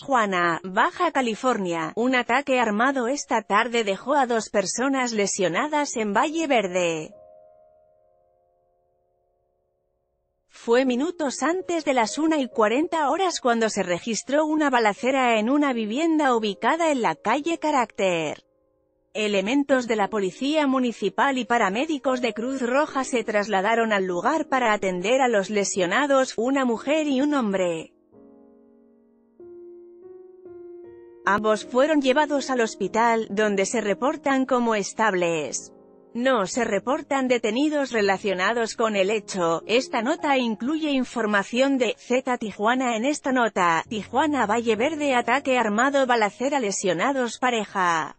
Tijuana, Baja California. Un ataque armado esta tarde dejó a 2 personas lesionadas en Valle Verde. Fue minutos antes de las 1:40 cuando se registró una balacera en una vivienda ubicada en la calle Carácter. Elementos de la Policía Municipal y paramédicos de Cruz Roja se trasladaron al lugar para atender a los lesionados, una mujer y un hombre. Ambos fueron llevados al hospital, donde se reportan como estables. No se reportan detenidos relacionados con el hecho. Esta nota incluye información de Z Tijuana. En esta nota, Tijuana Valle Verde, ataque armado, balacera, lesionados, pareja.